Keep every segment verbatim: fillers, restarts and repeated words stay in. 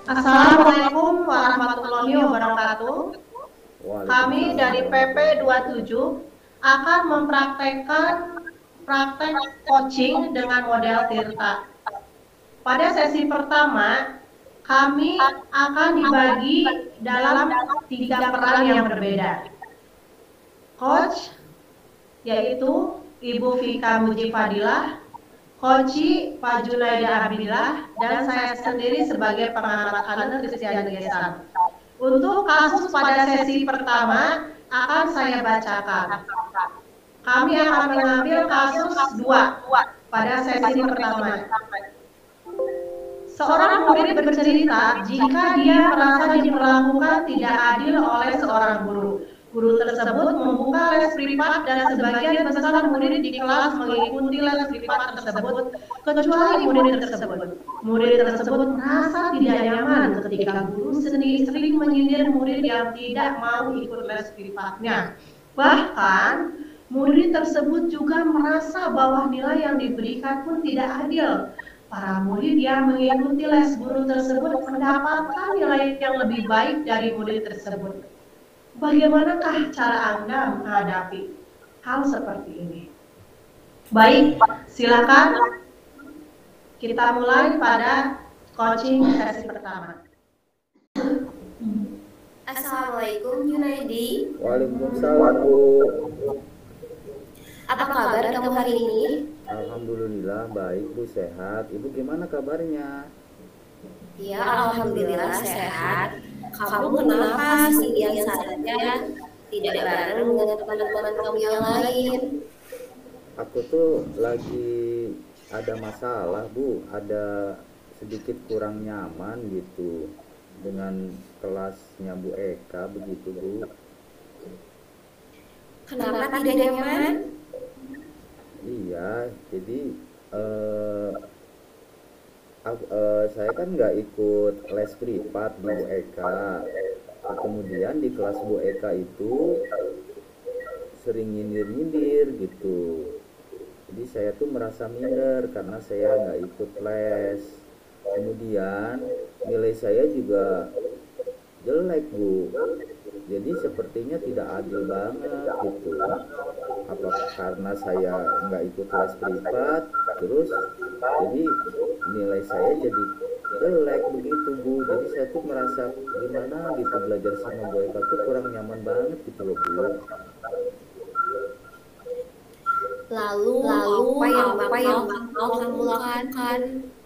Assalamualaikum warahmatullahi wabarakatuh. Kami Waalaikumsalam dari P P warahmatullahi dua puluh tujuh akan mempraktekkan praktek coaching dengan model Tirta. Pada sesi pertama, kami akan dibagi dalam tiga peran yang berbeda. Coach, yaitu Ibu Vika Mujifadilah, Koci Pak Junaida Abdillah, dan saya sendiri sebagai pengamat anak Christian Gesan. Untuk kasus pada sesi pertama akan saya bacakan. Kami akan mengambil kasus dua pada sesi pertama. Seorang murid bercerita jika dia merasa diperlakukan tidak adil oleh seorang guru. Guru tersebut membuka les privat dan sebagian besar murid di kelas mengikuti les privat tersebut, kecuali murid tersebut. Murid tersebut merasa tidak nyaman ketika guru sendiri sering menyindir murid yang tidak mau ikut les privatnya. Bahkan, murid tersebut juga merasa bahwa nilai yang diberikan pun tidak adil. Para murid yang mengikuti les guru tersebut mendapatkan nilai yang lebih baik dari murid tersebut. Bagaimanakah cara Anda menghadapi hal seperti ini? Baik, silakan kita mulai pada coaching sesi pertama. Assalamualaikum Junaidi. Waalaikumsalam Bu. Apa kabar kamu hari ini? Alhamdulillah baik Bu, sehat. Ibu gimana kabarnya? Ya, alhamdulillah sehat. Kamu kenapa sih yang saja tidak bareng dengan teman-teman kamu yang lain? Aku tuh lagi ada masalah Bu, ada sedikit kurang nyaman gitu dengan kelasnya Bu Eka begitu Bu. Kenapa tidak nyaman? Iya, jadi eh, aku- eh, saya kan nggak ikut les privat di Bu Eka. Kemudian di kelas Bu Eka itu sering nyindir-nyindir gitu. Jadi saya tuh merasa minder karena saya nggak ikut les. Kemudian nilai saya juga jelek Bu. Jadi sepertinya tidak adil banget gitu. Apa karena saya nggak ikut les privat, terus jadi nilai saya jadi jelek begitu Bu. Jadi saya tuh merasa gimana gitu belajar sama Bu Eka tuh kurang nyaman banget gitu loh Bu. Lalu, Lalu apa yang apa yang bakal kamu lakukan?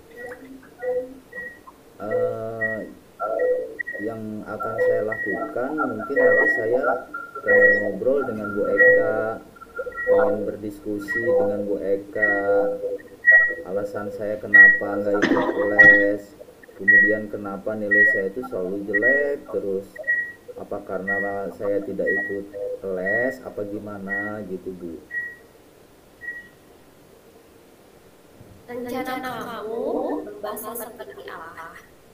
Eh, yang akan saya lakukan mungkin nanti saya pengen ngobrol dengan Bu Eka, pengen berdiskusi dengan Bu Eka, alasan saya kenapa nggak ikut les, kemudian kenapa nilai saya itu selalu jelek terus, apa karena saya tidak ikut les apa gimana gitu Bu. Rencana kamu berbahasa seperti apa?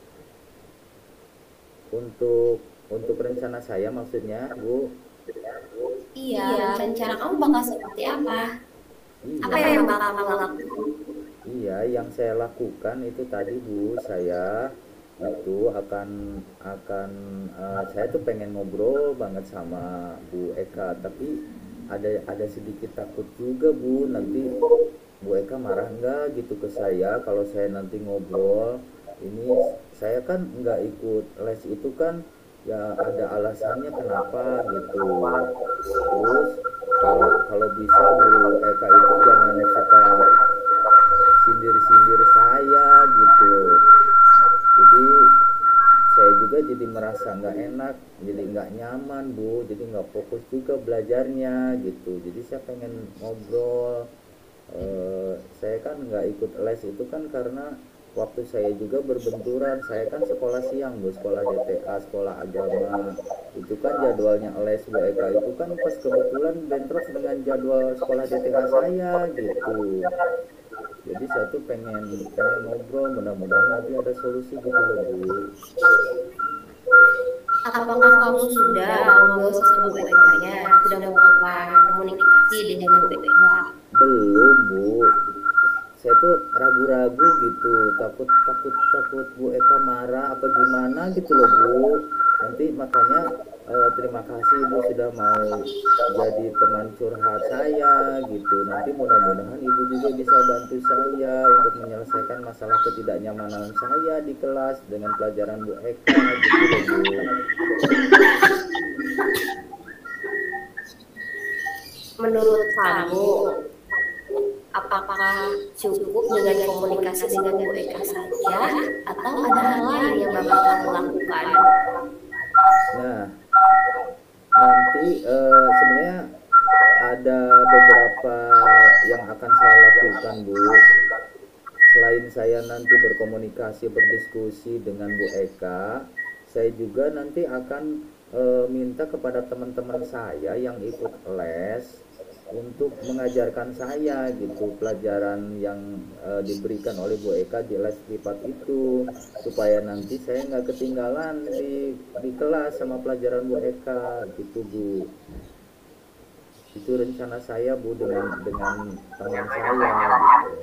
Untuk untuk rencana saya maksudnya Bu. Iya, rencana kamu bakal seperti apa? Apa Iya, yang bakal kamu lakukan? iya, yang saya lakukan itu tadi Bu, saya itu akan akan eh, saya tuh pengen ngobrol banget sama Bu Eka, tapi ada ada sedikit takut juga Bu, nanti Bu Eka marah nggak gitu ke saya kalau saya nanti ngobrol. Ini saya kan nggak ikut les itu kan ya ada alasannya kenapa gitu. Terus kalau kalau bisa Bu Eka itu jangan suka sindir-sindir saya gitu. Jadi saya juga jadi merasa nggak enak, jadi nggak nyaman Bu, jadi nggak fokus juga belajarnya gitu. Jadi saya pengen ngobrol. Eh, saya kan nggak ikut les itu kan karena waktu saya juga berbenturan. Saya kan sekolah siang Bu, sekolah D T A, sekolah agama. Itu kan jadwalnya les Bu Eka itu kan pas kebetulan bentrok dengan jadwal sekolah D T A saya gitu. Jadi saya tuh pengen pengen ngobrol, mudah-mudahan nanti ada solusi gitu loh Bu. Apakah kamu sudah ngobrol sama Bu Eka-nya? Sudah melakukan komunikasi dengan Bu Eka? Belum Bu, saya tuh ragu-ragu ragu gitu, takut takut takut Bu Eka marah apa gimana gitu loh Bu. Nanti makanya eh, terima kasih Ibu sudah mau jadi teman curhat saya gitu. Nanti mudah-mudahan Ibu juga bisa bantu saya untuk menyelesaikan masalah ketidaknyamanan saya di kelas dengan pelajaran Bu Eka gitu loh Bu. Menurut kamu, apakah cukup dengan komunikasi dengan Bu Eka saja atau ada hal lain yang bakal kamu lakukan? Nah, nanti eh, sebenarnya ada beberapa yang akan saya lakukan Bu. Selain saya nanti berkomunikasi, berdiskusi dengan Bu Eka, saya juga nanti akan eh, minta kepada teman-teman saya yang ikut les untuk mengajarkan saya gitu pelajaran yang eh, diberikan oleh Bu Eka di les privat itu, supaya nanti saya nggak ketinggalan di di kelas sama pelajaran Bu Eka gitu Bu. Itu rencana saya Bu dengan dengan teman saya gitu.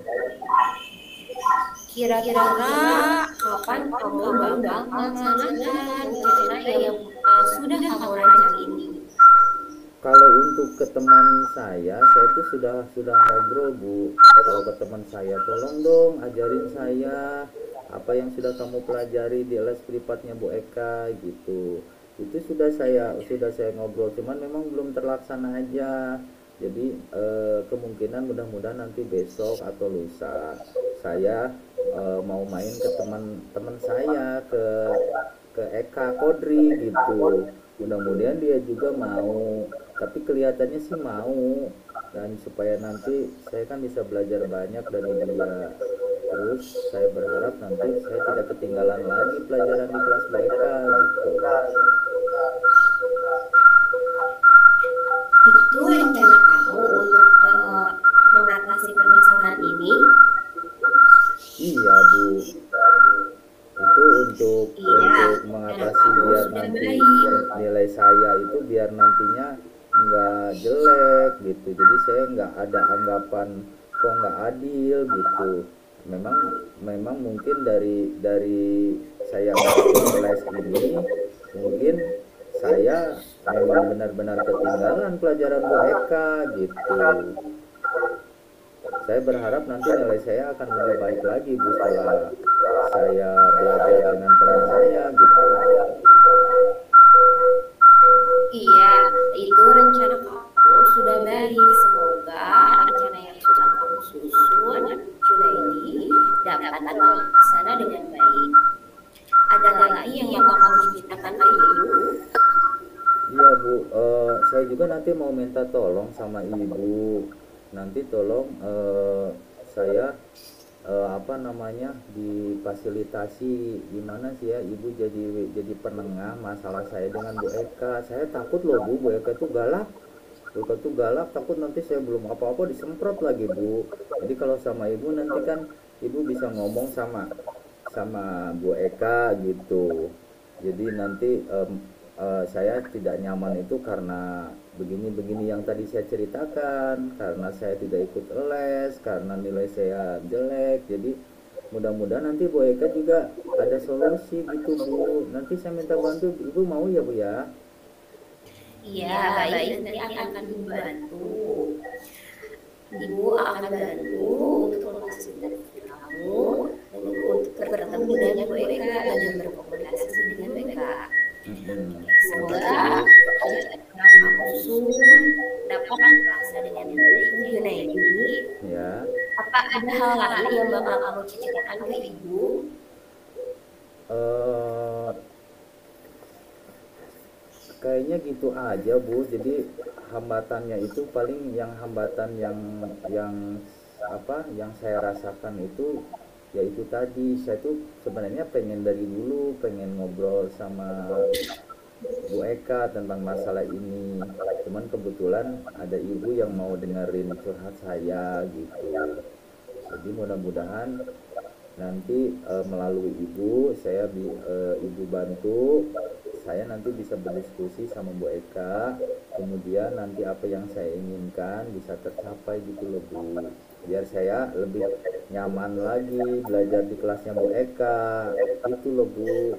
Kira-kira kapan kamu bakal melaksanakan rencana yang uh, sudah kamu rancang ini? Kalau untuk ke teman saya, saya itu sudah sudah ngobrol Bu. Kalau ke teman saya, tolong dong ajarin saya apa yang sudah kamu pelajari di les privatnya Bu Eka gitu. Itu sudah saya sudah saya ngobrol, cuman memang belum terlaksana aja. Jadi eh, kemungkinan mudah-mudahan nanti besok atau lusa saya eh, mau main ke teman-teman saya ke ke Eka Kodri gitu. Mudah-mudahan dia juga mau, tapi kelihatannya sih mau, dan supaya nanti saya kan bisa belajar banyak dari dia. Terus saya berharap nanti saya tidak ketinggalan lagi pelajaran di kelas B K gitu. Itu rencana kamu untuk uh, mengatasi permasalahan ini? Iya Bu, itu untuk Iya, untuk rencana mengatasi kamu biar sudah nanti baik. nilai saya itu biar nantinya nggak jelek gitu. Jadi saya nggak ada anggapan kok nggak adil gitu. Memang memang mungkin dari dari saya ikut les ini mungkin saya memang benar-benar ketinggalan pelajaran Bu Eka gitu. Saya berharap nanti nilai saya akan lebih baik lagi Bu setelah saya belajar dengan teman saya gitu. Iya, itu rencana kamu sudah baik. Semoga rencana yang sudah kamu susun, Junaidi, dapat terlaksana dengan baik. Ada lagi yang bakal kamu ceritakan ke Ibu? Iya Bu, eh, saya juga nanti mau minta tolong sama Ibu. Nanti tolong eh, saya eh, apa namanya difasilitasi gimana sih ya Ibu jadi jadi penengah masalah saya dengan Bu Eka. Saya takut loh Bu, Bu Eka tuh galak. Bu Eka tuh galak, takut nanti saya belum apa-apa disemprot lagi Bu. Jadi kalau sama Ibu nanti kan Ibu bisa ngomong sama sama Bu Eka gitu. Jadi nanti em, eh, saya tidak nyaman itu karena begini-begini yang tadi saya ceritakan, karena saya tidak ikut les, karena nilai saya jelek. Jadi mudah-mudahan nanti Bu Eka juga ada solusi gitu Bu. Nanti saya minta bantu, Ibu mau ya Bu ya? Iya, baik. Nanti akan dibantu. Ibu akan bantu untuk memfasilitasi kamu dan untuk bertemu dengan Bu Eka dan berkomunikasi dengan Bu Eka. Mm-mm. Semoga yang kamu susun dapat terlaksana dengan baik. Junaidi, Ya. apa ada hal lain yang bakal kamu ceritakan ke Ibu? Eh, kayaknya gitu aja Bu. Jadi hambatannya itu paling yang hambatan yang yang apa yang saya rasakan itu yaitu tadi saya tuh sebenarnya pengen dari dulu pengen ngobrol sama Bu Eka tentang masalah ini, cuman kebetulan ada ibu yang mau dengerin curhat saya gitu. Jadi mudah-mudahan nanti eh, melalui ibu saya bi- eh, ibu bantu saya nanti bisa berdiskusi sama Bu Eka, kemudian nanti apa yang saya inginkan bisa tercapai gitu loh Bu. biar saya lebih nyaman lagi belajar di kelasnya Bu Eka. Itu loh Bu.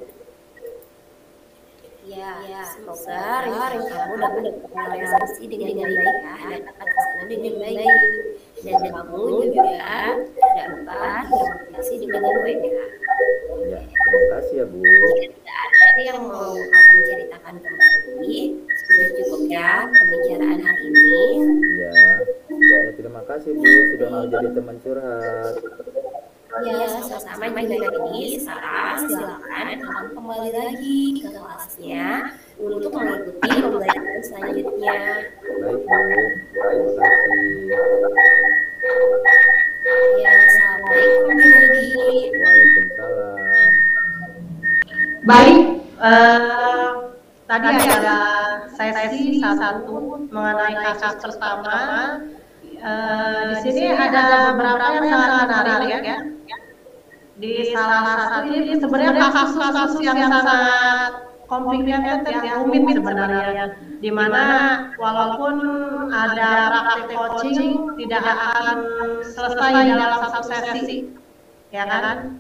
Ya, ya, semoga rencana kamu dapat terrealisasi dengan baik ya, dapat terlaksana dengan baik. Dan kamu juga dapat termotivasi dengan W K. Ya, terima kasih ya Bu. Jika tidak ada yang mau kamu ceritakan kembali, sudah cukup ya pembicaraan hari ini. Ya, ya terima kasih Bu sudah mau jadi teman curhat. Ya, sama-sama juga ini Sarah, silakan kamu kembali lagi ke kelasnya untuk mengikuti pembelajaran selanjutnya. Baik Bu, terima kasih. Ya, assalamualaikum lagi. Waalaikumsalam. Baik, eh, tadi ada sesi satu mengenai kasus pertama. Eh, di sini ada beberapa yang sangat menarik ya. Di salah satu ini sebenarnya kasus-kasus yang sangat complicated ya, rumit sebenarnya, di mana walaupun ada praktik coaching tidak akan selesai dalam satu sesi, ya kan?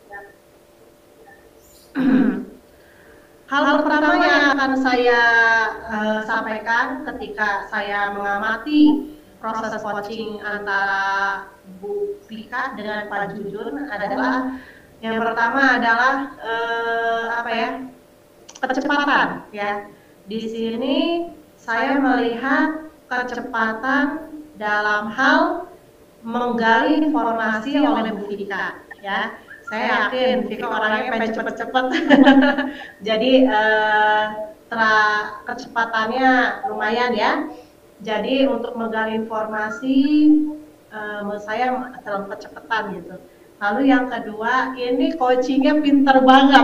Hal pertama yang akan saya uh, sampaikan ketika saya mengamati proses coaching antara Bu Vika dengan Pak Jujun adalah yang pertama adalah uh, apa ya, kecepatan ya. Di sini saya melihat kecepatan dalam hal menggali informasi oleh Bu Vika ya. Saya yakin Vika orangnya pengen cepet-cepet. Jadi eh, tra kecepatannya lumayan ya. Jadi untuk menggali informasi eh, menurut saya terlalu kecepatan gitu. Lalu yang kedua, ini coachingnya pinter banget.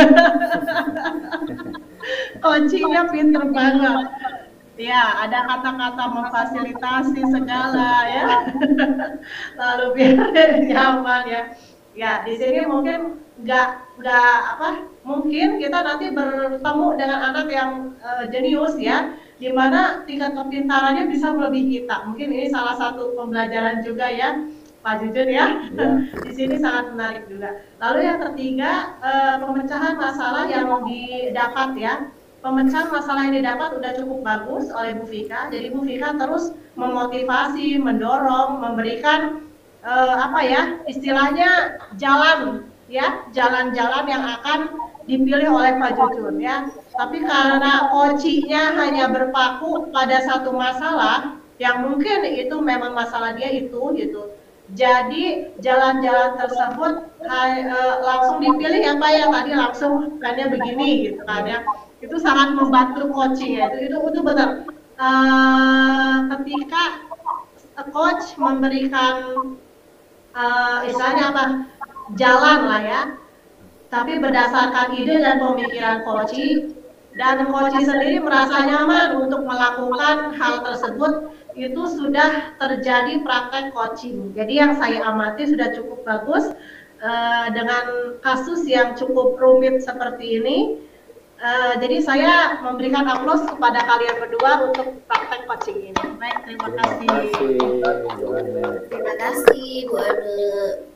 Coachingnya pinter banget. Ya, ada kata-kata memfasilitasi segala ya. Lalu biar nyaman ya. Ya, di sini mungkin nggak nggak apa, mungkin kita nanti bertemu dengan anak yang uh, jenius ya, di mana tingkat kepintarannya bisa melebihi kita. Mungkin ini salah satu pembelajaran juga ya, Pak Jujun ya. Ya. Di sini sangat menarik juga. Lalu yang ketiga, uh, pemecahan masalah yang didapat ya. Pemecahan masalah yang didapat udah cukup bagus oleh Bu Vika. Jadi Bu Vika terus memotivasi, mendorong, memberikan Uh, apa ya, istilahnya jalan ya, jalan-jalan yang akan dipilih oleh Pak Jujun ya. Tapi karena coachingnya hanya berpaku pada satu masalah yang mungkin itu memang masalah dia itu gitu. Jadi jalan-jalan tersebut hai, uh, langsung dipilih ya Pak ya, tadi langsung plannya begini gitu kan ya. Itu sangat membantu coaching ya. Itu itu, itu benar. Uh, ketika coach memberikan Uh, istilahnya apa, jalan lah ya, tapi berdasarkan ide dan pemikiran coach, dan coach sendiri merasa nyaman untuk melakukan hal tersebut, itu sudah terjadi praktek coaching. Jadi yang saya amati sudah cukup bagus uh, dengan kasus yang cukup rumit seperti ini. Uh, jadi saya memberikan aplaus kepada kalian berdua untuk praktek coaching ini. Baik, terima, terima kasih. kasih Bu Ane. Terima kasih Bu Ane.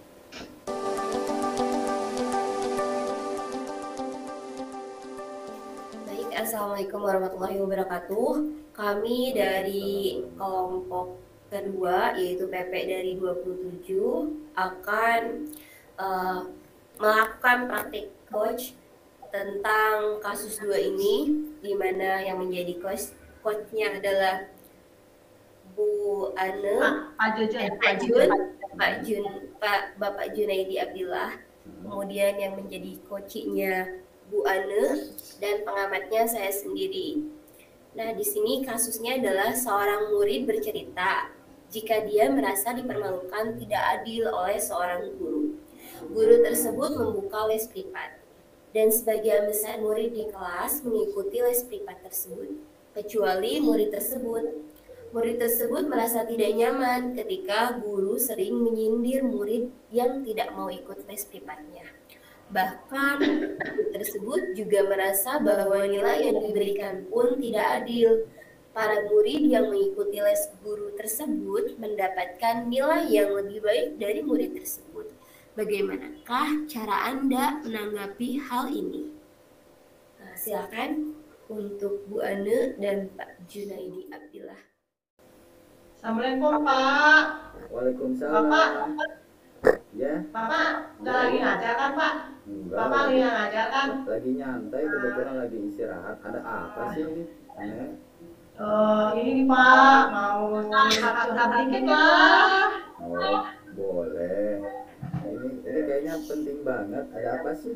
Baik, assalamualaikum warahmatullahi wabarakatuh. Kami dari kelompok kedua yaitu P P dari dua puluh tujuh akan uh, melakukan praktik coach tentang kasus dua ini, di mana yang menjadi coach coachnya adalah Bu Ane, Pak, Pak Jujun, eh, Pak Jun, Pak Jun, Pak Bapak Junaidi Abdillah. Kemudian yang menjadi coachnya Bu Ane dan pengamatnya saya sendiri. Nah, di sini kasusnya adalah seorang murid bercerita jika dia merasa dipermalukan tidak adil oleh seorang guru. Guru tersebut membuka les privat. Dan sebagian besar murid di kelas mengikuti les privat tersebut, kecuali murid tersebut. Murid tersebut merasa tidak nyaman ketika guru sering menyindir murid yang tidak mau ikut les privatnya. Bahkan murid tersebut juga merasa bahwa nilai yang diberikan pun tidak adil, Para murid yang mengikuti les guru tersebut mendapatkan nilai yang lebih baik dari murid tersebut. Bagaimanakah cara Anda menanggapi hal ini? Nah, silakan untuk Bu Ane dan Pak Junaidi Abdillah. Assalamualaikum Pak. Waalaikumsalam. Bapak, Ya, Bapak udah lagi ngajar kan Pak? enggak. Bapak lagi Lagi, nggak ngajar kan? lagi nyantai, kebetulan lagi istirahat. Ada apa sih ini? Eh, Eh, ini Pak mau curhat dikit lah. Oh, boleh. Ini ini kayaknya penting banget. Ada apa sih?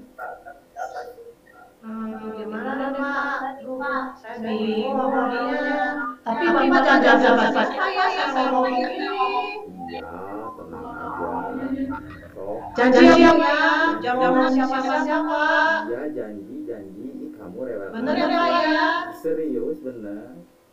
Hmm, gimana deh Pak? Aduh, Pak, saya bingung ngomongnya. Tapi Bapak jangan jangan siapa ya saya ngomong ini. Iya, tenang aja. Sok. Janji ya, jangan ngomong siapa-siapa. Iya, janji, janji. Ih, kamu rewel. Bener ya Pak ya? Serius, bener.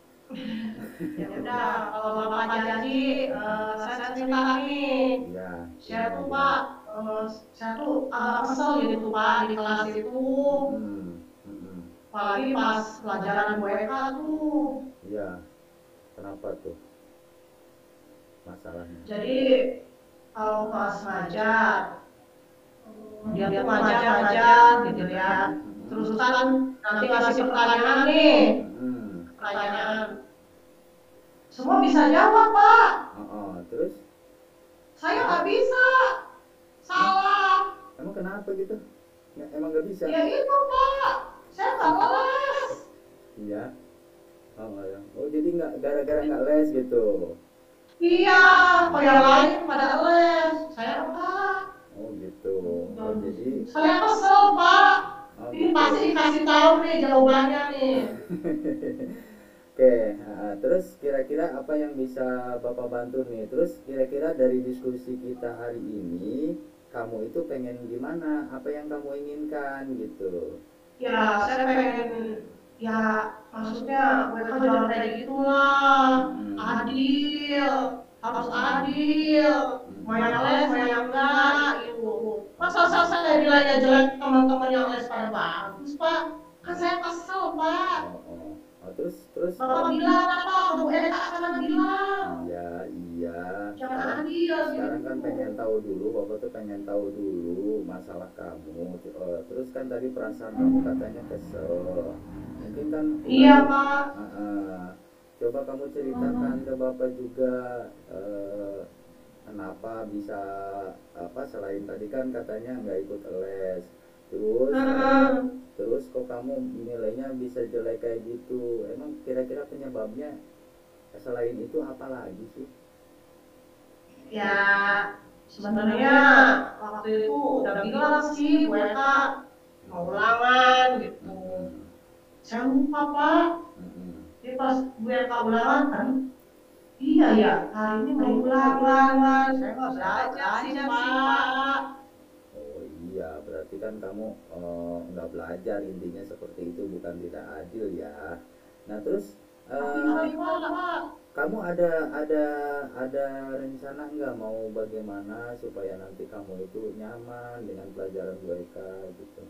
Ya udah, kalau Bapak janji, eh, saya cerita nih. Iya. Saya tuh Pak, eh, saya tuh agak kesel gitu Pak di kelas itu. Hmm, hmm, Apalagi pas pelajaran W K tuh. iya. Kenapa tuh? Masalahnya. Jadi kalau pas ngajar, dia tuh ngajar-ngajar gitu ya. Terusan nanti ngasih pertanyaan nih, Hmm. pertanyaan. Semua bisa jawab Pak. Oh, oh, terus Saya nggak bisa. Salah. emang kenapa gitu? Nggak, emang nggak bisa? Ya itu Pak. Saya nggak les. Iya. Oh, nggak ya. Oh, jadi nggak gara-gara nggak les gitu. Iya, kok yang lain pada les. Saya enggak. Oh, gitu. Oh, jadi Saya kesel Pak. oh, Ini gitu. pasti dikasih tahu nih jawabannya nih. Oke, nah, terus kira-kira apa yang bisa Bapak bantu nih? Terus kira-kira dari diskusi kita hari ini, kamu itu pengen gimana? Apa yang kamu inginkan gitu? Ya, saya pengen, ya maksudnya mereka jangan kayak gitulah. Hmm. Adil, harus adil. Mau yang les, mau yang enggak, gitu. Masa saya nilainya jelek, teman-teman yang les pada bagus, Pak? Kan saya kesel, Pak. Oh, oh. Oh, terus terus Bapak bilang apa? Bu Eka sana bilang. iya iya. Jangan adil, Sekarang kan gitu. pengen tahu dulu, Bapak tuh pengen tahu dulu masalah kamu. Eh, terus kan tadi perasaan kamu katanya kesel. Mungkin kan Iya, Pak. Ah, ah. Coba kamu ceritakan ke Bapak juga eh, kenapa bisa apa selain tadi kan katanya nggak ikut les. Terus Hmm. terus kok kamu nilainya bisa jelek kayak gitu? Emang kira-kira penyebabnya selain itu apa lagi sih? Ya, sebenarnya waktu itu udah bilang sih Bu Eka mau ulangan gitu. Saya lupa Pak. Mm-mm. Jadi pas Bu Eka ulangan kan, iya ya hari ini mau ulangan. Saya nggak belajar sih Pak. Oh iya, berarti kan kamu eh, nggak belajar, intinya seperti itu, bukan tidak adil ya. Nah terus Tapi eh, nggak gimana Pak? kamu ada ada ada rencana nggak mau bagaimana supaya nanti kamu itu nyaman dengan pelajaran mereka gitu?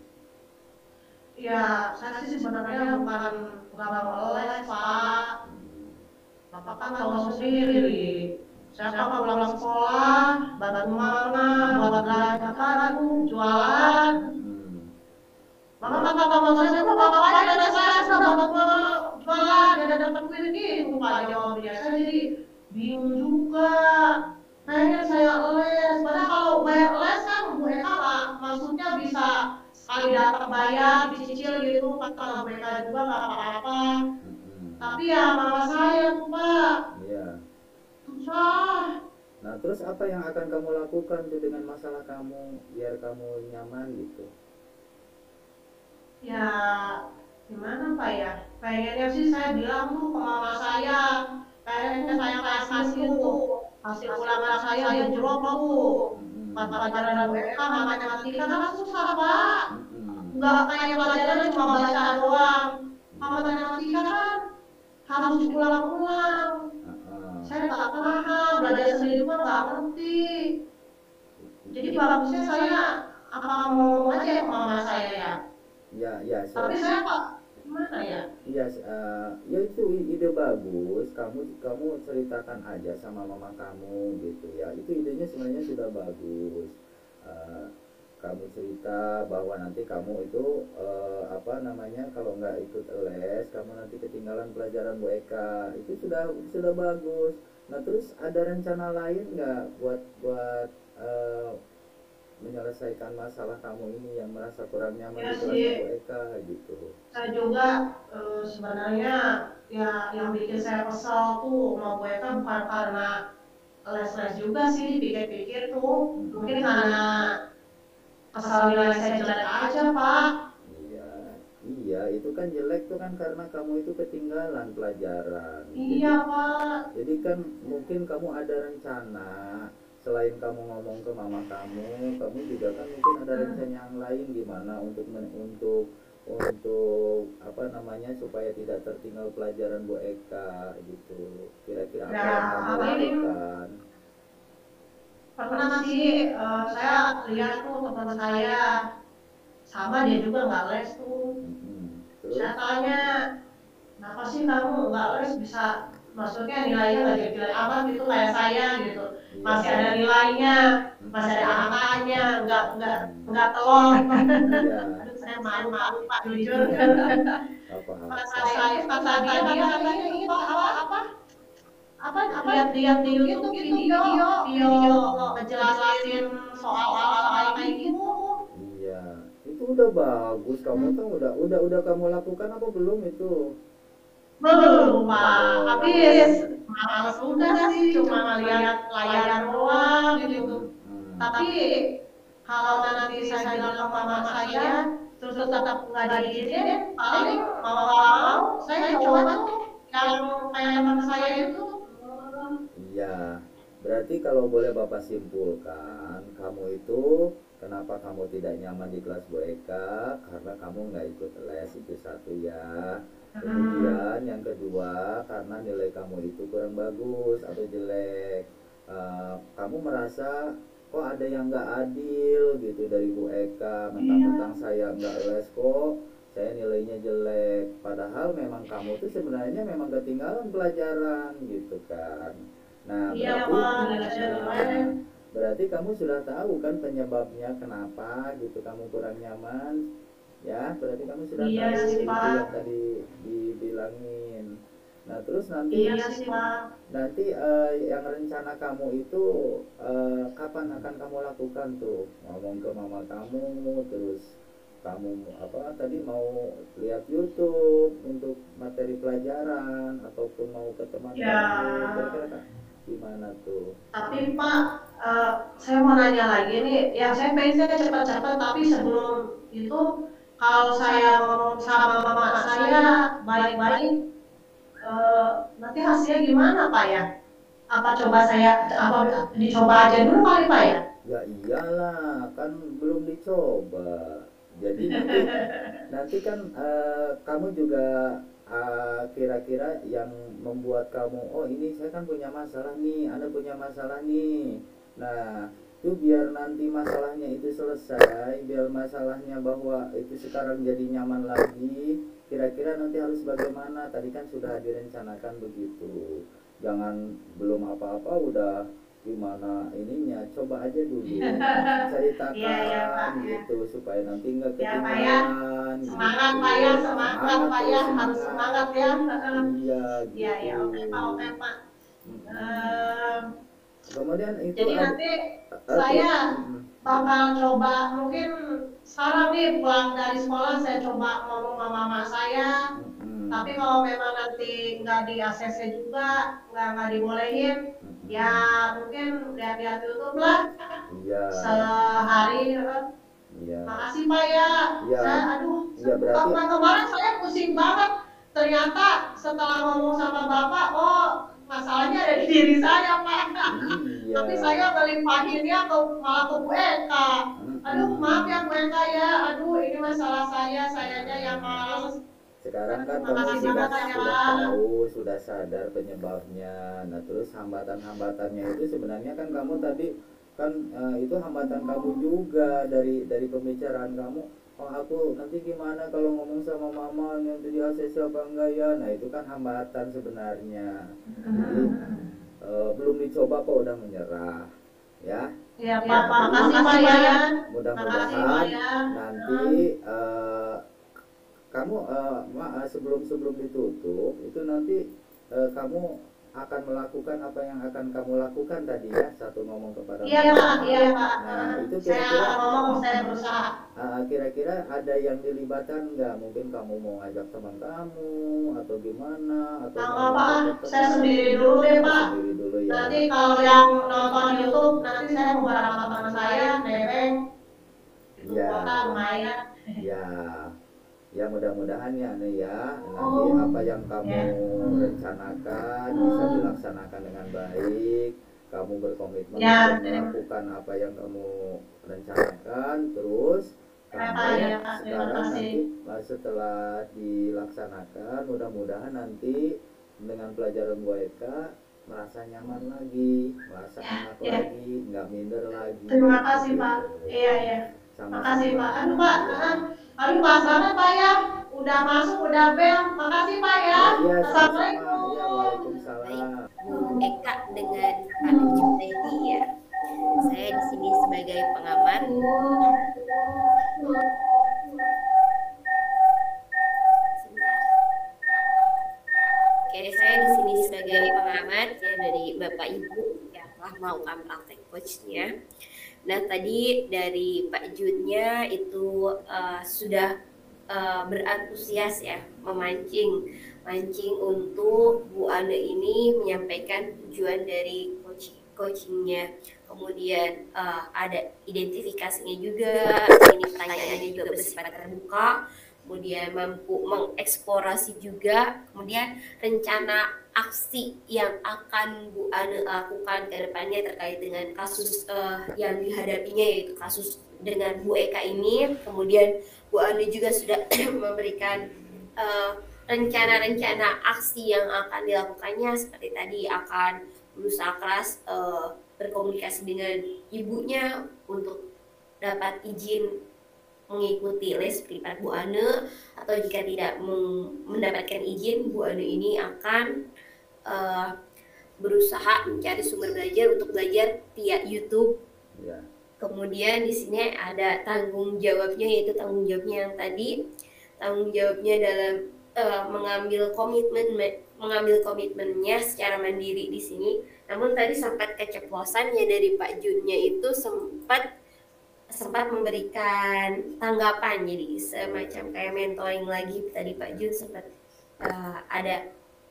Ya, saya sih sebenarnya bukan bukan mau les Pak. Hmm. Bapak kan tahu sendiri. Saya kalau pulang sekolah, bantu mama, buat belanja karung, jualan. Hmm. Mama kata mama saya tuh bapak aja ada saya sama bapak jualan dan dapat duit gitu Pak jawabnya. Saya jadi bingung juga. Pengen saya les, padahal kalau bayar les kan Bu Eka Pak, maksudnya bisa sekali dapat bayar, dicicil gitu, kata Bu Eka juga nggak apa-apa. Hmm. Tapi ya mama saya tuh Pak, Iya. susah. Nah terus apa yang akan kamu lakukan tuh dengan masalah kamu biar kamu nyaman gitu? Ya gimana Pak ya, pengennya sih saya bilang tuh ke mama saya, pengennya saya kasih tuh hasil ulangan saya di drop tuh. Hmm. Pas pelajaran W K matematika kan susah Pak, Hmm. nggak kayak pelajaran cuma baca doang. Kalau matematika kan harus diulang-ulang. Ah, Saya nggak paham, belajar sendiri juga nggak ngerti. Jadi bagusnya saya apa mau aja ke mama saya ya. ya ya Tapi so- saya Pak, gimana ya? Iya, uh, ya itu ide bagus. Kamu kamu ceritakan aja sama mama kamu gitu ya. Itu idenya sebenarnya sudah bagus. Uh, Kamu cerita bahwa nanti kamu itu uh, apa namanya kalau nggak ikut les, kamu nanti ketinggalan pelajaran Bu Eka. Itu sudah sudah bagus. Nah terus ada rencana lain nggak buat buat uh, menyelesaikan masalah kamu ini yang merasa kurang nyaman Ya di kelas sih, Bu Eka gitu? saya juga eh, sebenarnya ya yang bikin saya kesal tuh mau gue kan bukan karena les-les juga sih, pikir-pikir tuh mungkin karena kesal nilai saya jelek aja Pak. Iya, iya itu kan jelek tuh kan karena kamu itu ketinggalan pelajaran. Iya Jadi, Pak. jadi kan mungkin kamu ada rencana selain kamu ngomong ke mama kamu, kamu juga kan mungkin ada rencana yang lain gimana untuk men- untuk untuk apa namanya supaya tidak tertinggal pelajaran Bu Eka gitu. Kira-kira apa yang Nah, kamu paling lakukan? pernah sih eh, saya lihat tuh teman saya sama dia juga nggak les tuh. Mm-mm. Terus? Saya tanya, kenapa sih kamu nggak les bisa maksudnya nilainya nggak jelek-jelek amat gitu kayak saya gitu, masih ada nilainya, masih ada angkanya, nggak nggak nggak telur. Iya. Aduh saya malu malu Pak jujur. Apa? Kata saya kata dia katanya ini apa apa apa lihat-lihat di YouTube gitu video video ngejelasin soal-soal kayak gitu. Iya, itu udah bagus. Kamu kan udah udah udah kamu lakukan apa belum itu? Belum Pak, habis males udah sih cuma ngeliat layar doang gitu. Hmm. Tapi kalau nanti saya bilang ke mama saya terus tetap nggak diizinin, paling mau nggak mau saya coba tuh yang kayak teman saya itu. Iya, berarti kalau boleh Bapak simpulkan, kamu itu kenapa kamu tidak nyaman di kelas Bu Eka? Karena kamu nggak ikut les itu satu ya. Kemudian yang kedua karena nilai kamu itu kurang bagus atau jelek. Uh, kamu merasa kok ada yang nggak adil gitu dari Bu Eka, mentang-mentang saya nggak les kok saya nilainya jelek, padahal memang kamu tuh sebenarnya memang ketinggalan pelajaran gitu kan. Nah Iya berarti Pak, nah, berarti kamu sudah tahu kan penyebabnya kenapa gitu kamu kurang nyaman ya, berarti kamu sudah iya tahu sih, itu Pak. yang tadi dibilangin. Nah terus nanti iya sih Pak, nanti uh, yang rencana kamu itu uh, kapan akan kamu lakukan tuh, ngomong ke mama kamu terus kamu apa tadi mau lihat YouTube untuk materi pelajaran ataupun mau ke teman ya. kamu, kira-kira gimana tuh? Tapi Pak, uh, saya mau nanya lagi nih, ya saya pengen saya cepat-cepat, tapi sebelum itu kalau saya ngomong sama mama saya baik-baik, uh, nanti hasilnya gimana Pak ya? Apa coba saya, apa dicoba aja dulu kali Pak ya? Ya iyalah, kan belum dicoba. Jadi nanti nanti kan uh, kamu juga uh, kira-kira yang membuat kamu oh ini saya kan punya masalah nih, Anda punya masalah nih. Nah itu biar nanti masalahnya itu selesai, biar masalahnya bahwa itu sekarang jadi nyaman lagi, kira-kira nanti harus bagaimana, tadi kan sudah direncanakan begitu. Jangan belum apa-apa udah gimana ininya, coba aja dulu ceritakan Iya, ya, Pak, gitu supaya nanti nggak ya, Pak, ketinggalan ya. gitu. Semangat Pak ya, semangat Pak ya, harus semangat ya. Iya gitu. Iya ya, oke Pak, oke Pak. Mm-mm. Um, Kemudian itu jadi ada- nanti uh, saya mm-mm. bakal coba mungkin sekarang nih pulang dari sekolah saya coba ngomong sama mama saya. Mm-mm. Tapi kalau memang nanti nggak di A C C juga, nggak nggak dibolehin, Mm-mm. ya mungkin lihat-lihat YouTube lah Iya. sehari. Iya. Makasih Pak ya. Iya. Saya aduh, Iya, berarti- kemarin kemarin saya pusing banget. Ternyata setelah ngomong sama Bapak, oh masalahnya ada di diri saya Pak. Iya. Tapi saya ngelimpahinnya ke malah ke Bu Eka. Aduh maaf ya Bu Eka ya. Aduh ini masalah saya, sayanya yang males. Sekarang kan Terima kamu kasih sudah, banget ya, sudah Pak. tahu, sudah sadar penyebabnya. Nah terus hambatan-hambatannya itu sebenarnya kan kamu tadi kan eh, itu hambatan kamu juga dari dari pembicaraan kamu. Oh aku nanti gimana kalau ngomong sama mama nanti di A C C apa enggak ya, nah itu kan hambatan sebenarnya. Jadi eh, belum dicoba kok udah menyerah ya. Ya Pak, makasih Pak ya. Mudah-mudahan nanti eh, kamu eh, ma- eh, sebelum sebelum ditutup itu nanti eh, kamu akan melakukan apa yang akan kamu lakukan tadi ya, satu ngomong kepada Iya Pak, iya Pak. nah itu Saya kira-kira akan ngomong, saya berusaha. uh, kira-kira ada yang dilibatkan nggak, mungkin kamu mau ngajak teman kamu atau gimana, atau Enggak mau Pak, ngajak saya teman? sendiri dulu deh Pak. Sendiri dulu ya. Nanti kalau yang nonton YouTube, nanti saya mau bareng sama teman saya, nebeng, itu Ya. kota lumayan. Ya, ya mudah-mudahan ya nih ya, nanti Oh. apa yang kamu Ya. rencanakan bisa dilaksanakan dengan baik. Kamu berkomitmen Ya. untuk melakukan apa yang kamu rencanakan, terus Ya, kamu Pak, ya, Pak. Terima sekarang kasih. nanti uh, setelah dilaksanakan, mudah-mudahan nanti dengan pelajaran Bu Eka merasa nyaman lagi, merasa Ya, enak ya. lagi, nggak minder lagi. Terima kasih Pak. Iya, iya. Sama-sama. Makasih Pak. Aduh Pak, ah, aduh pas banget Pak ya. Udah masuk, udah bel. Makasih Pak ya. Iya, sama-sama. Assalamualaikum. Ya, waalaikumsalam. Bu Eka dengan Pak Junaidi ya. Saya di sini sebagai pengamat. Oke, saya di sini sebagai pengamat ya dari Bapak Ibu yang telah melakukan praktek coachnya. Nah tadi dari Pak Junnya itu uh, sudah uh, berantusias ya memancing, mancing untuk Bu Ane ini menyampaikan tujuan dari coaching coachingnya. Kemudian uh, ada identifikasinya juga, ini pertanyaannya juga bersifat terbuka. Kemudian mampu mengeksplorasi juga, kemudian rencana aksi yang akan Bu Ane lakukan ke depannya terkait dengan kasus uh, yang dihadapinya, yaitu kasus dengan Bu Eka ini. Kemudian Bu Ane juga sudah memberikan uh, rencana-rencana aksi yang akan dilakukannya, seperti tadi akan berusaha keras uh, berkomunikasi dengan ibunya untuk dapat izin mengikuti les privat Bu Ane, atau jika tidak mendapatkan izin, Bu Ane ini akan uh, berusaha mencari sumber belajar untuk belajar via YouTube. Ya. Kemudian di sini ada tanggung jawabnya, yaitu tanggung jawabnya yang tadi, tanggung jawabnya dalam uh, mengambil komitmen mengambil komitmennya secara mandiri di sini. Namun tadi sempat keceplosan ya dari Pak Junnya, itu sempat sempat memberikan tanggapan, jadi semacam kayak mentoring lagi. Tadi Pak Jun sempat uh, ada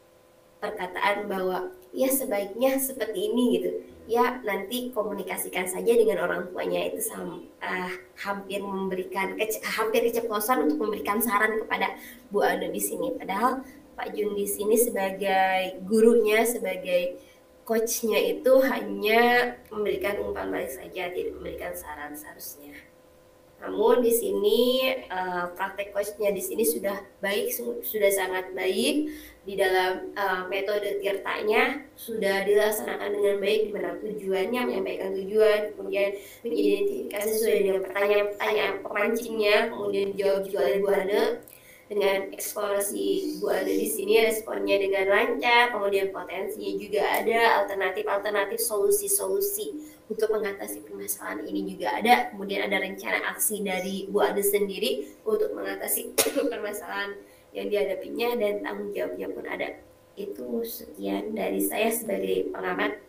perkataan bahwa ya sebaiknya seperti ini gitu ya, nanti komunikasikan saja dengan orang tuanya. Itu sam, uh, hampir memberikan kece, hampir keceplosan untuk memberikan saran kepada Bu Ane di sini, padahal Pak Jun di sini sebagai gurunya, sebagai coachnya itu hanya memberikan umpan balik saja, tidak memberikan saran seharusnya. Namun di sini uh, praktek coachnya di sini sudah baik, sudah sangat baik. Di dalam uh, metode tirtanya sudah dilaksanakan dengan baik, di mana tujuannya menyampaikan tujuan, kemudian mengidentifikasi sesuai dengan pertanyaan-pertanyaan pemancingnya, kemudian dijawab juga oleh Bu Ane. Dengan eksplorasi Bu Ane di sini responnya dengan lancar, kemudian potensinya juga ada, alternatif-alternatif solusi-solusi untuk mengatasi permasalahan ini juga ada. Kemudian ada rencana aksi dari Bu Ane sendiri untuk mengatasi permasalahan yang dihadapinya, dan tanggung jawabnya pun ada. Itu sekian dari saya sebagai pengamat.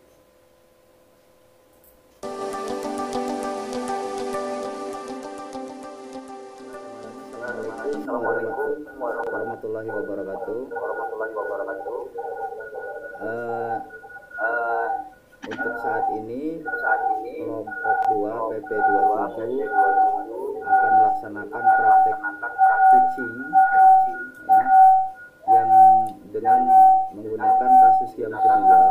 Assalamualaikum warahmatullahi wabarakatuh. Uh, uh, untuk saat ini kelompok dua P P dua puluh tujuh akan melaksanakan praktek coaching ya, yang dengan menggunakan kasus yang kedua,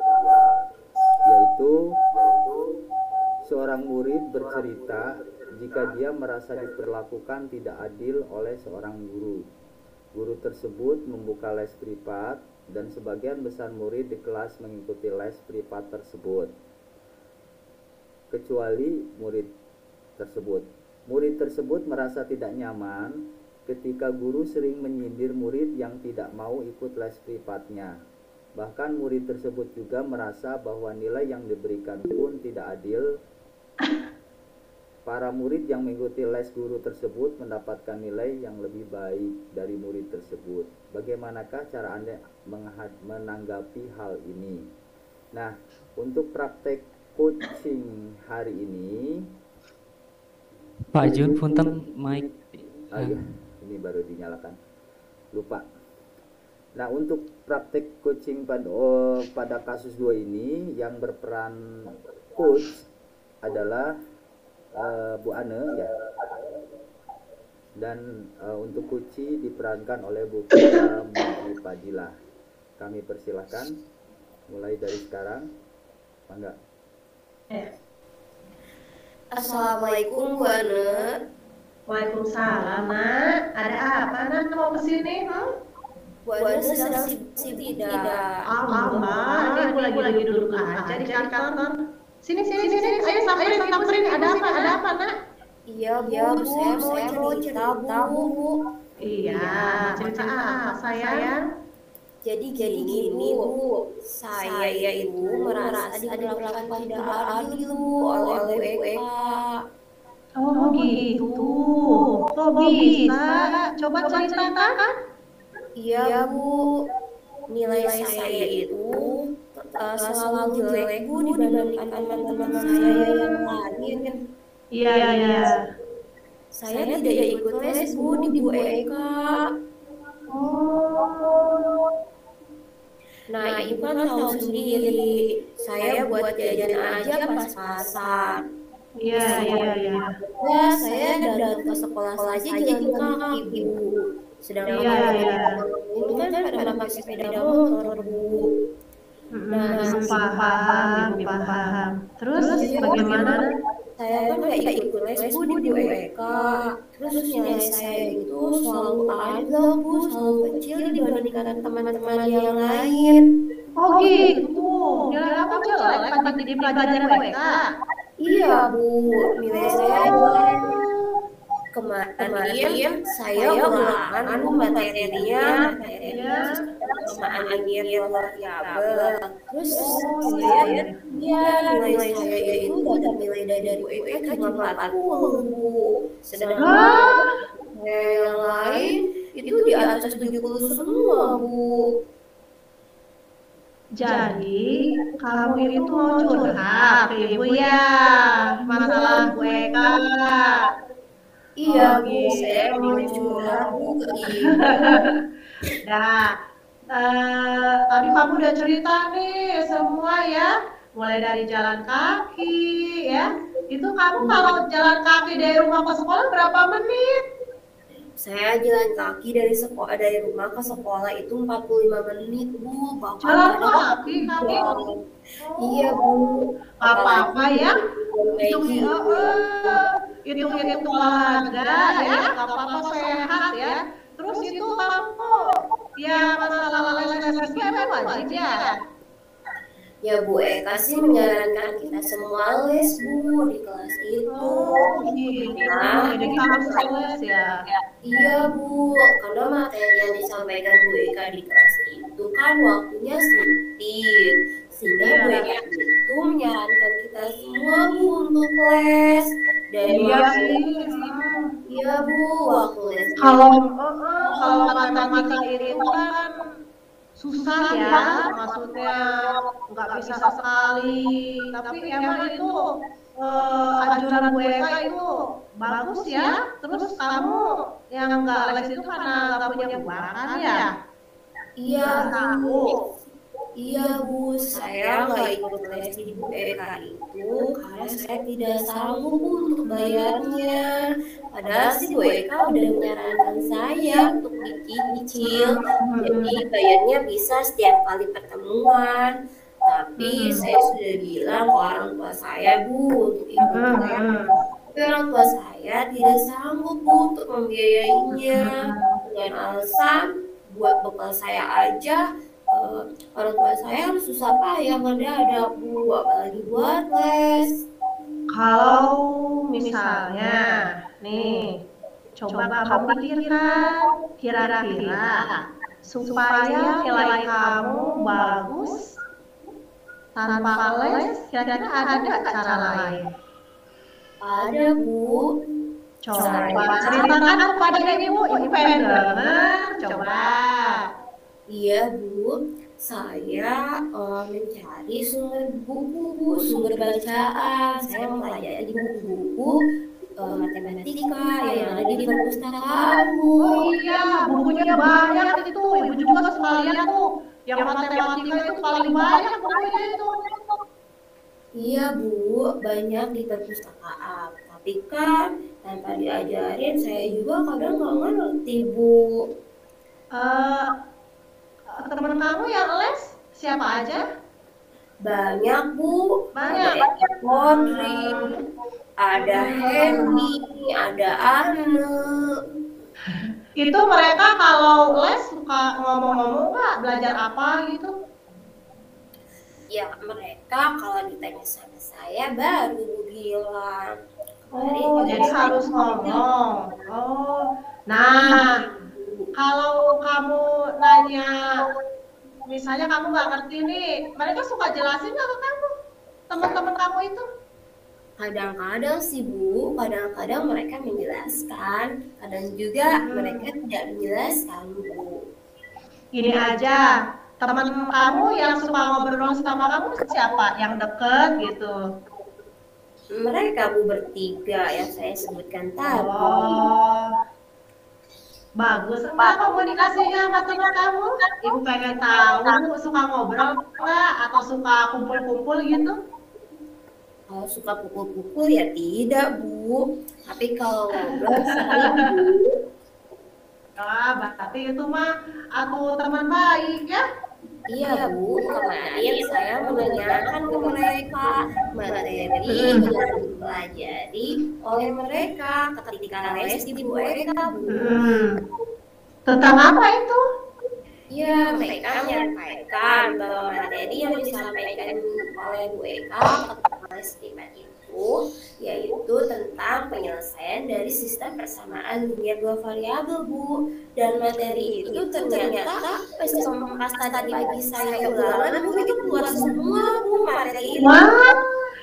yaitu seorang murid bercerita jika dia merasa diperlakukan tidak adil oleh seorang guru. Guru tersebut membuka les privat dan sebagian besar murid di kelas mengikuti les privat tersebut. kecuali murid tersebut. Murid tersebut merasa tidak nyaman ketika guru sering menyindir murid yang tidak mau ikut les privatnya. Bahkan murid tersebut juga merasa bahwa nilai yang diberikan pun tidak adil. Para murid yang mengikuti les guru tersebut mendapatkan nilai yang lebih baik dari murid tersebut. Bagaimanakah cara Anda menanggapi hal ini? Nah, untuk praktek coaching hari ini, Pak Jun, punten mic. ah, iya, ini baru dinyalakan. Lupa. Nah, untuk praktek coaching pada oh, pada kasus dua ini yang berperan coach adalah uh, Bu Ane ya. Dan uh, untuk coaching diperankan oleh Bu Fika Menteri Fadilah. Kami persilahkan mulai dari sekarang. Mangga. Assalamualaikum Bu Ane. Waalaikumsalam, Nak. Ada apa, Nak? Mau kesini? Hmm? Bu Ane sedang sibuk tidak? Allah, ini aku lagi lagi duduk aja di kantor. Sini, sini, sini. Ayo samperin, samperin. Ada apa, ada apa, Nak? Iya Bu, saya mau cerita Bu. Iya, cerita apa, sayang? Jadi jadi gini Bu, saya itu merasa diperlakukan tidak adil Bu oleh Bu Eka. Oh gitu. Kok bisa? Coba ceritakan. Iya Bu, nilai saya itu uh, selalu jelek Bu dibandingkan teman-teman saya yang lain. Iya, iya. Saya tidak ikut les Bu di Bu Eka. Oh. Nah Ibu kan tahu sendiri, saya buat jajan aja pas-pasan. Iya, iya, iya. Ya saya datang ke sekolah saja jalan kaki Bu. Sedangkan Iya, iya. ini kan pada pakai sepeda motor Bu. Nah, Ibu paham, Ibu paham. Terus bagaimana? Saya kan gak ikut les Bu di Bu Eka. Terus nilai saya itu selalu ada Bu, selalu kecil dibandingkan teman-teman yang lain. Oh gitu. Nilai kamu jelek pada di pelajaran W K. Iya Bu, nilai saya jelek. Kemarin saya ulangan Bu materinya, materinya kesamaan linear variabel. Terus saya ya nilai saya itu dapat nilai dari U E K cuma empat puluh Bu. Sedangkan yang lain itu di atas tujuh puluh semua Bu. Jadi kamu itu mau curhat ke Ibu ya masalah W K. Iya Oh, Bu, saya mau curhat Bu ke Ibu. Nah, eh, tadi kamu udah cerita nih semua ya, mulai dari jalan kaki ya. Itu kamu kalau jalan kaki dari rumah ke sekolah berapa menit? Saya jalan kaki dari sekolah dari rumah ke sekolah itu empat puluh lima menit Bu. Bahkan Jalan kadang kaki kamu? iya Bu. Apa-apa ya? Hitung Hitung hitung olahraga ya, nggak apa-apa sehat ya. Terus itu kamu ya masalah les-les itu emang wajib ya? Ya Bu Eka sih menyarankan kita semua les Bu di kelas itu. Oh gitu. Jadi kamu les ya? Iya Bu, karena materi yang disampaikan Bu Eka di kelas itu kan waktunya sempit. Sehingga Iya. Bu Eka itu menyarankan kita semua Bu untuk les. Dan Iya waktu sih. iya Bu, waktu les Kalau eh, kalau matematika itu kan susah ya, maksudnya nggak bisa sekali. Tapi emang itu eh, anjuran Bu Eka itu bagus ya. Terus kamu yang nggak les itu karena nggak punya uang kan ya? iya Nggak tahu. Iya Bu, saya nggak ikut les di Bu Eka itu karena saya tidak sanggup Bu untuk bayarnya. Padahal sih Bu Eka udah menyarankan saya untuk dicicil, jadi bayarnya bisa setiap kali pertemuan. Tapi saya sudah bilang ke orang tua saya Bu untuk ikut les. Tapi orang tua saya tidak sanggup Bu untuk membiayainya dengan alasan buat bekal saya aja. Uh, orang tua saya harus susah payah mendadak Bu, apalagi buat les. Kalau misalnya, nih, coba kamu pikirkan kira-kira supaya nilai kamu bagus tanpa les, kira-kira ada nggak cara lain? Ada, Bu. Coba ceritakan kepada ibu, ibu pengen dengar, coba. Iya, Bu. Saya uh, mencari sumber buku, Bu, sumber bacaan. Saya mempelajari buku-buku uh, matematika yang ada di perpustakaan, Bu. Oh iya, bukunya banyak itu. Ibu juga suka lihat tuh. Yang matematika itu paling banyak bukunya itu. Iya, Bu, banyak di perpustakaan. Tapi kan tanpa diajarin saya juga kadang nggak ngerti, Bu. Uh, teman kamu yang les siapa aja? Banyak, Bu. Banyak. Ada Podri, ada Hendy, ada Anne. Itu mereka kalau les suka ngomong-ngomong nggak, belajar apa gitu? Ya, mereka kalau ditanya sama saya baru bilang. Oh, jadi harus ngomong. Oh, nah, kalau kamu nanya, misalnya kamu nggak ngerti nih, mereka suka jelasin nggak ke kamu, teman-teman kamu itu? Kadang-kadang sih, Bu, kadang-kadang mereka menjelaskan, kadang juga hmm. mereka tidak menjelaskan, Bu. Gini aja, teman kamu yang suka ngobrol sama kamu siapa? Yang deket gitu? Mereka, Bu, bertiga yang saya sebutkan tadi. Oh, bagus enggak komunikasinya sama teman kamu? Ibu pengen tahu suka ngobrol enggak atau suka kumpul-kumpul gitu? Kalau suka pukul-pukul ya tidak, Bu. Tapi kalau ngobrol sering, Bu. Ah, berarti itu mah aku teman baik ya? Iya, Bu. Kemarin saya menanyakan ke mereka materi yang dipelajari oleh mereka ketika les di Bu Eka, Bu. Hmm. Tentang apa itu? Ya, mereka menyampaikan bahwa materi yang disampaikan oleh Bu Eka ketika les privat itu yaitu tentang penyelesaian dari sistem persamaan linear dua variabel, Bu. Dan materi itu ternyata pas tadi pagi saya ulangan, Bu, itu keluar semua, Bu, materi itu. Wah.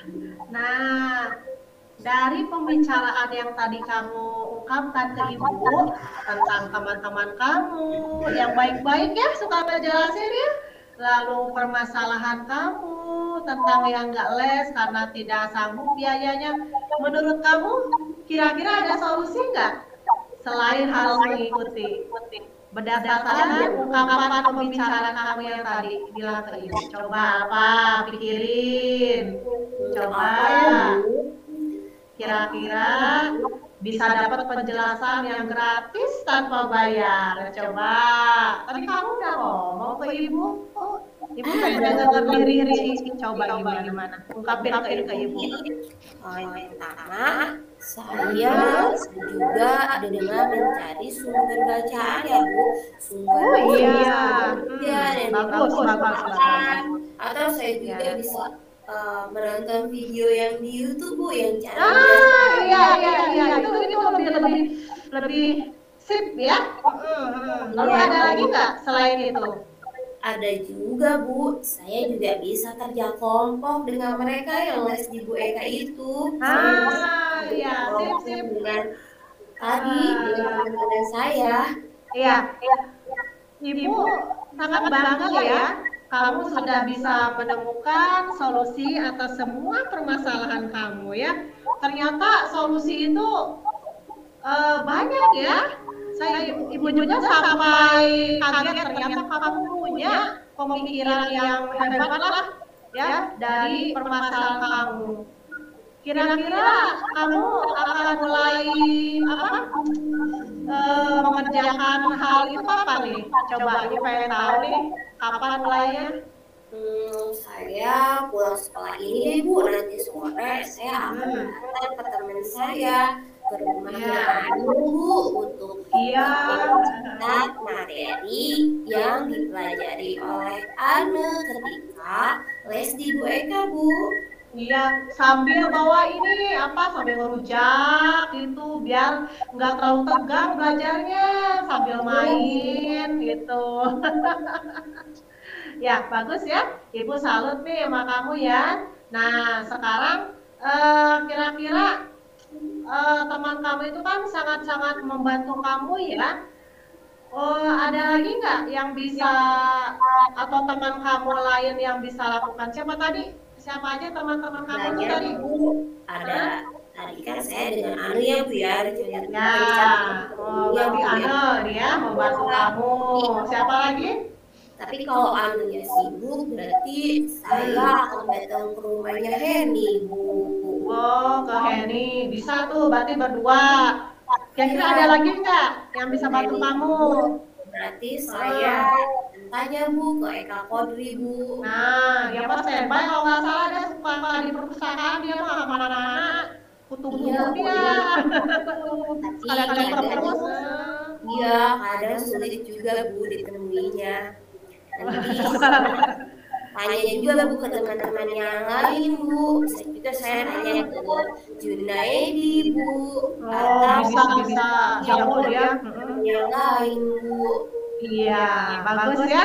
Nah, dari pembicaraan yang tadi kamu ungkapkan ke ibu tentang teman-teman kamu yang baik-baik ya, suka ngejelasin ya, lalu permasalahan kamu tentang yang nggak les karena tidak sanggup biayanya, menurut kamu kira-kira ada solusi nggak selain harus mengikuti berdasarkan ungkapan pembicaraan kamu yang tadi bilang ke ibu? Coba apa, pikirin, coba kira-kira bisa dapat penjelasan yang gratis tanpa bayar. Coba, tadi kamu udah ngomong ke ibu, ibu udah dengar diri, coba gimana, gimana? Ungkapin ke ibu. Oh, yang pertama, saya juga ada dengan mencari sumber bacaan ya, Bu. Sumber oh iya, ya, dan bagus, bagus, bagus. Atau saya juga ya. bisa Uh, menonton video yang di YouTube, Bu, yang cara ah iya iya iya itu itu lebih lebih lebih sip ya. Hmm, lalu ya, ada lagi nggak selain itu? Ada juga, Bu. Saya juga bisa kerja kelompok dengan mereka yang les di Bu Eka itu. Ah iya sip sip dengan tadi dengan teman saya. Iya, Ibu sangat bangga ya. Kamu sudah bisa menemukan solusi atas semua permasalahan kamu ya. Ternyata solusi itu uh, banyak ya. Saya ibu juga sampai kaget ternyata kamu punya pemikiran yang hebat lah ya dari permasalahan kamu. Kira-kira kamu akan mulai apa? Uh, mengerjakan hal itu kapan nih? Coba ibu pengen tahu nih. Kapan mulainya? Hmm, saya pulang sekolah ini, Bu. Nanti sore saya akan datang ke teman saya ke rumahnya Anu, Bu, untuk mencatat materi yang dipelajari oleh Anu ketika les di Bu Eka, Bu. Iya, sambil bawa ini apa sambil ngerujak gitu biar nggak terlalu tegang belajarnya sambil main gitu. Ya, bagus ya. Ibu salut nih sama kamu ya. Nah, sekarang eh, kira-kira eh, teman kamu itu kan sangat-sangat membantu kamu ya. Oh, ada lagi nggak yang bisa atau teman kamu lain yang bisa lakukan? Siapa tadi? Siapa aja teman-teman kamu itu Banyak tadi? Bu, ada tadi kan saya dengan Anu ya Bu ya, rencana Ya, oh, ya berarti Bu ya. Ane dia membantu kamu. Siapa lagi? Tapi kalau Anunya sibuk berarti saya akan datang ke rumahnya Henny Bu. Oh, ke Henny. Bisa tuh, berarti berdua. Kira-kira ada lagi nggak yang bisa bantu kamu? Berarti saya tanya Bu ke Eka Kodri Bu. Nah, dia mah standby kalau nggak salah dia suka kalau di perpustakaan dia mah kemana-mana. Kutu buku Iya, Bu, dia. iya. Kadang-kadang Tapi kadang terus. iya, kadang sulit juga Bu ditemuinya. Nanti tanya juga Bu ke teman-teman yang lain Bu. Bisa juga saya tanya ke Junaidi Bu. Oh, bisa bisa. Jago dia. Teman yang lain Bu. Iya, bagus ya.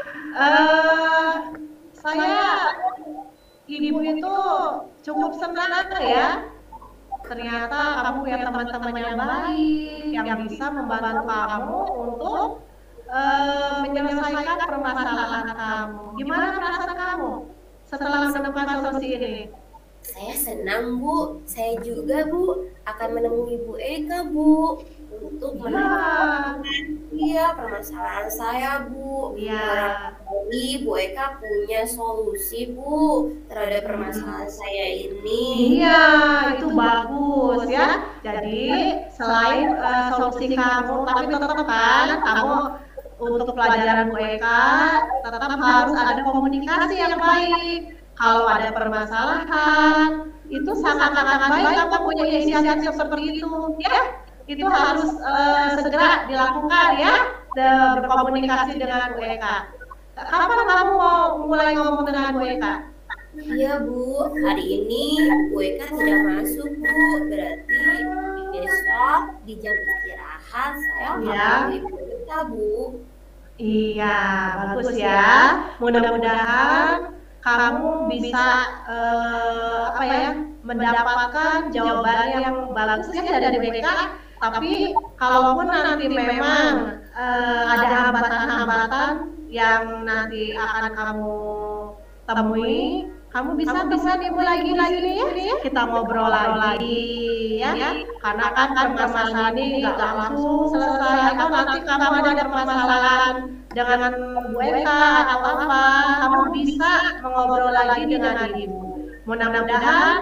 Eh, saya ibu itu cukup senang ya. Ternyata kamu punya teman-teman yang baik yang bisa membantu kamu untuk eh, menyelesaikan permasalahan kamu. Gimana perasaan kamu setelah menemukan solusi ini? Saya senang Bu. Saya juga Bu akan menemui Bu Eka Bu untuk menemukan iya permasalahan saya Bu. Iya. Jadi Bu Eka punya solusi Bu terhadap permasalahan saya ini. Iya, itu bagus ya. Jadi selain eh, solusi kamu, tapi tetap kan kamu untuk pelajaran Bu Eka tetap harus ada komunikasi yang baik. Kalau ada permasalahan, itu sangat-sangat baik kamu punya inisiatif seperti itu, ya. Itu harus eh, segera dilakukan ya, de- berkomunikasi dengan Bu Eka. Kapan kamu mau mulai ngomong dengan Bu Eka? Iya Bu, hari ini Bu Eka tidak masuk Bu. Berarti besok di jam istirahat saya akan Iya. menemui Bu Eka Bu. Iya, bagus ya. Mudah-mudahan kamu bisa eh, apa ya mendapatkan jawaban yang bagus ya dari mereka. Tapi kalaupun nanti memang eh, ada hambatan-hambatan yang nanti akan kamu temui, kamu bisa bisa nih Bu lagi lagi nih ya. Kita ngobrol lagi ya. Karena kan permasalahan ini nggak langsung selesai. Atau nanti kamu ada permasalahan dengan Bu Eka atau apa, kamu bisa mengobrol lagi dengan Ibu. Mudah-mudahan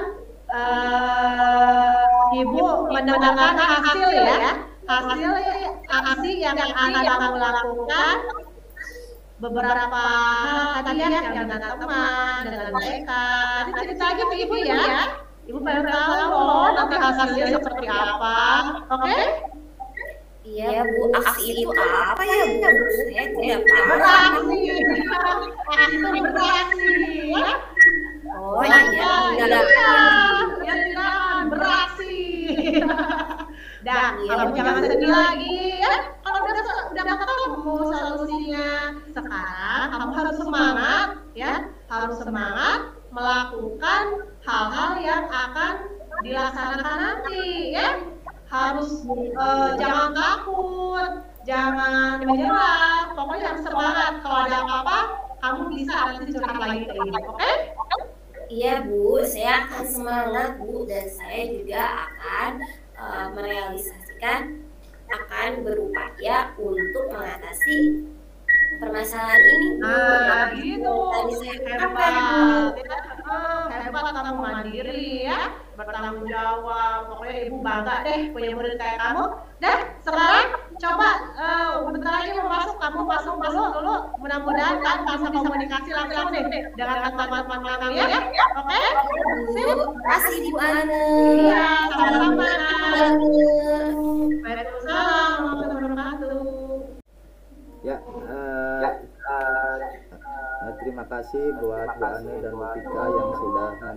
eh, Ibu mendengarkan hasil ya, hasil aksi yang akan kamu lakukan beberapa hal tadi ya yang dengan teman, dengan Bu Eka. Nanti cerita aja ke Ibu ya. Ibu pengen tahu loh nanti hasilnya seperti apa. Oke? Iya Bu, aksi itu apa ya Bu? Saya tidak paham. Beraksi. Aksi itu beraksi ya. Oh iya, Ya, tidak. ya tidak beraksi. Dah, kamu jangan sedih lagi ya. Kalau udah udah ketemu solusinya, sekarang kamu harus semangat ya, harus semangat melakukan hal-hal yang akan dilaksanakan nanti ya. Harus eh, jangan takut, jangan menyerah, pokoknya harus semangat. Kalau ada apa-apa, kamu bisa nanti curhat lagi ke Ibu, oke? Iya Bu, saya akan semangat Bu dan saya juga akan uh, merealisasikan akan berupaya untuk mengatasi permasalahan ini Bu. Nah, gitu. Tadi saya katakan Bu. Hebat. Ya. Ah, hebat kamu mandiri ya, bertanggung jawab. Pokoknya Ibu bangga deh punya murid kayak kamu. Dah, sekarang coba eh, bentar lagi mau masuk, kamu masuk masuk dulu. Mudah-mudahan kan bisa komunikasi langsung nih dengan teman-teman kamu ya. Oke? Bu, terima kasih Bu Ana. Iya, sama-sama. Waalaikumsalam. Waalaikumsalam warahmatullahi wabarakatuh. Ya, eh, eh, terima kasih buat Bu Ane dan Bu Tika yang sudah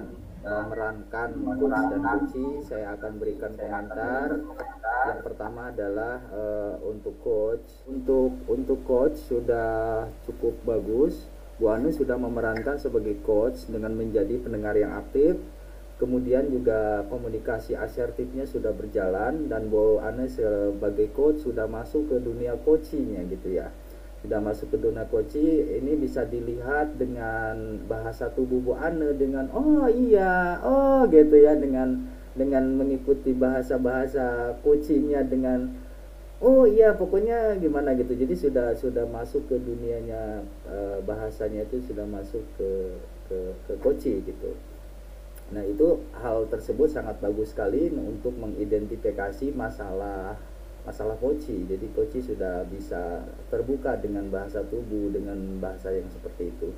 memerankan coach dan coachi, saya akan berikan komentar. Yang pertama adalah uh, untuk coach. Untuk untuk coach sudah cukup bagus. Bu Anu sudah memerankan sebagai coach dengan menjadi pendengar yang aktif. Kemudian juga komunikasi asertifnya sudah berjalan, dan Bu Anu sebagai coach sudah masuk ke dunia coachingnya gitu ya. Sudah masuk ke dunia coaching, ini bisa dilihat dengan bahasa tubuh Bu Anu dengan oh iya, oh gitu ya, dengan dengan mengikuti bahasa-bahasa coachingnya dengan oh iya pokoknya gimana gitu. Jadi sudah sudah masuk ke dunianya, uh, bahasanya itu sudah masuk ke ke ke coaching gitu. Nah, itu hal tersebut sangat bagus sekali untuk mengidentifikasi masalah masalah coaching. Jadi coaching sudah bisa terbuka dengan bahasa tubuh, dengan bahasa yang seperti itu.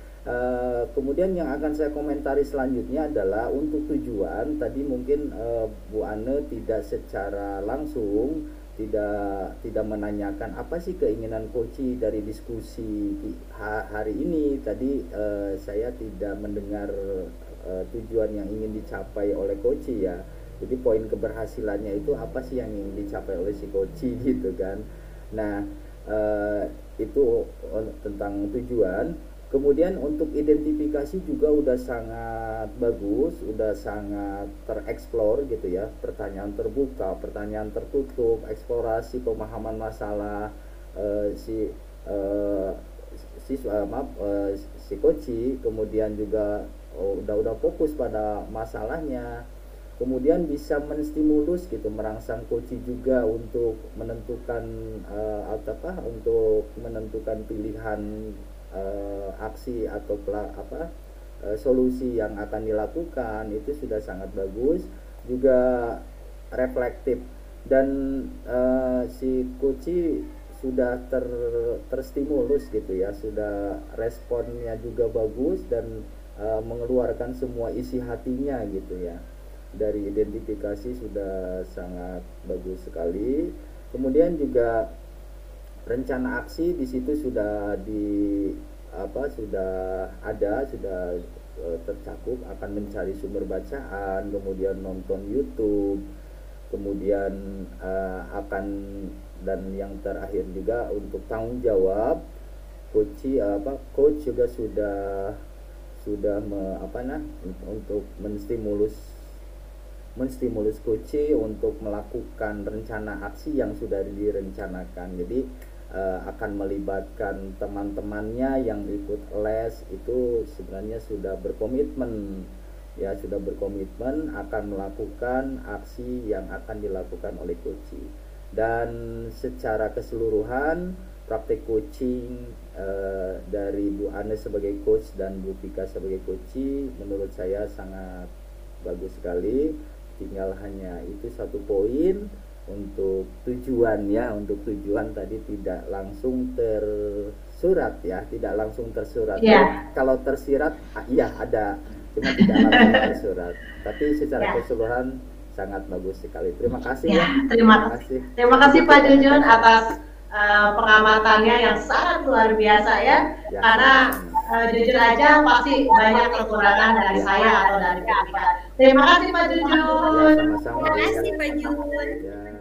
Uh, kemudian yang akan saya komentari selanjutnya adalah untuk tujuan. Tadi mungkin uh, Bu Ane tidak secara langsung tidak tidak menanyakan apa sih keinginan coaching dari diskusi hari ini. Tadi uh, saya tidak mendengar uh, tujuan yang ingin dicapai oleh coaching ya. Jadi poin keberhasilannya itu apa sih yang ingin dicapai oleh si coaching gitu kan. Nah, uh, itu tentang tujuan. Kemudian untuk identifikasi juga udah sangat bagus, udah sangat tereksplor gitu ya. Pertanyaan terbuka, pertanyaan tertutup, eksplorasi pemahaman masalah uh, si uh, siswa maaf uh, si coaching. Kemudian juga oh, udah udah fokus pada masalahnya. Kemudian bisa menstimulus gitu, merangsang coaching juga untuk menentukan uh, apa untuk menentukan pilihan uh, aksi atau pela, apa uh, solusi yang akan dilakukan. Itu sudah sangat bagus, juga reflektif, dan uh, si coaching sudah ter, terstimulus gitu ya, sudah responnya juga bagus dan uh, mengeluarkan semua isi hatinya gitu ya. Dari identifikasi sudah sangat bagus sekali. Kemudian juga rencana aksi di situ sudah di apa sudah ada, sudah e, tercakup, akan mencari sumber bacaan, kemudian nonton YouTube, kemudian e, akan, dan yang terakhir juga untuk tanggung jawab coach apa coach juga sudah sudah me, apa nah untuk menstimulus menstimulus coaching untuk melakukan rencana aksi yang sudah direncanakan. Jadi uh, akan melibatkan teman-temannya yang ikut les, itu sebenarnya sudah berkomitmen ya, sudah berkomitmen akan melakukan aksi yang akan dilakukan oleh coaching. Dan secara keseluruhan praktek coaching uh, dari Bu Ane sebagai coach dan Bu Vika sebagai coaching menurut saya sangat bagus sekali. Tinggal hanya itu satu poin untuk tujuan ya, untuk tujuan tadi tidak langsung tersurat ya, tidak langsung tersurat. Yeah. Kalau tersirat iya ada, cuma tidak langsung tersurat. Tapi secara yeah. keseluruhan sangat bagus sekali. Terima kasih ya. ya. Terima kasih. Terima kasih Pak Jujun atas uh, pengamatannya yang sangat luar biasa ya. ya Karena uh, jujur aja pasti banyak kekurangan dari ya. saya atau dari Pak. Terima kasih Pak Jujun. Ya, sama-sama. Terima kasih Pak Jujun. Ya.